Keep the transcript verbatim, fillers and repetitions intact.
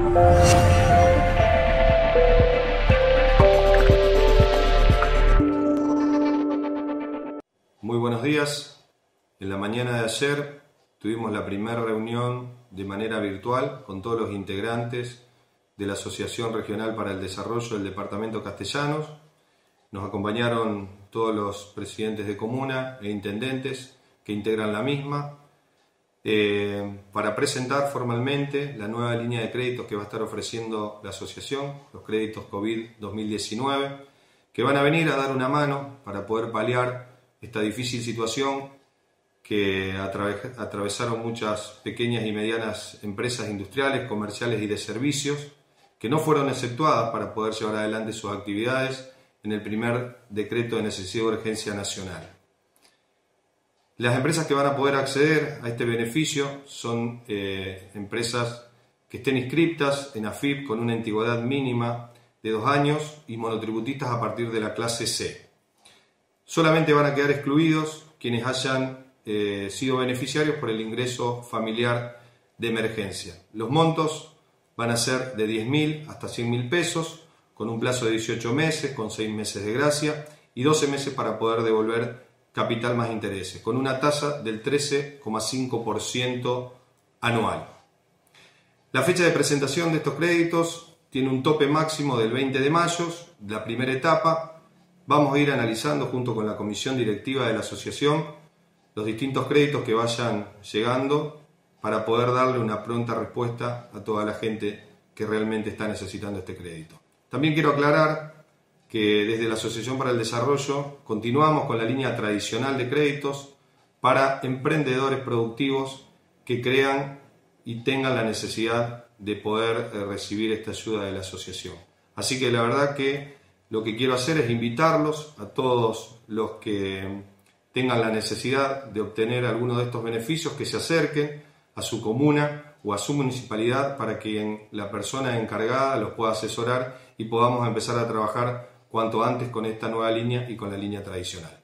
Muy buenos días. En la mañana de ayer tuvimos la primera reunión de manera virtual con todos los integrantes de la Asociación Regional para el Desarrollo del Departamento Castellanos. Nos acompañaron todos los presidentes de comuna e intendentes que integran la misma eh, para presentar formalmente la nueva línea de créditos que va a estar ofreciendo la asociación, los créditos COVID dos mil diecinueve, que van a venir a dar una mano para poder paliar esta difícil situación que atravesaron muchas pequeñas y medianas empresas industriales, comerciales y de servicios, que no fueron exceptuadas para poder llevar adelante sus actividades en el primer decreto de necesidad de urgencia nacional. Las empresas que van a poder acceder a este beneficio son eh, empresas que estén inscriptas en A F I P con una antigüedad mínima de dos años y monotributistas a partir de la clase C. Solamente van a quedar excluidos quienes hayan eh, sido beneficiarios por el ingreso familiar de emergencia. Los montos van a ser de diez mil hasta cien mil pesos, con un plazo de dieciocho meses, con seis meses de gracia y doce meses para poder devolver capital más intereses, con una tasa del trece coma cinco por ciento anual. La fecha de presentación de estos créditos tiene un tope máximo del veinte de mayo, la primera etapa. Vamos a ir analizando junto con la comisión directiva de la asociación los distintos créditos que vayan llegando para poder darle una pronta respuesta a toda la gente que realmente está necesitando este crédito. También quiero aclarar que desde la Asociación para el Desarrollo continuamos con la línea tradicional de créditos para emprendedores productivos que crean y tengan la necesidad de poder recibir esta ayuda de la asociación. Así que la verdad que lo que quiero hacer es invitarlos a todos los que tengan la necesidad de obtener alguno de estos beneficios que se acerquen a su comuna o a su municipalidad para que la persona encargada los pueda asesorar y podamos empezar a trabajar cuanto antes con esta nueva línea y con la línea tradicional.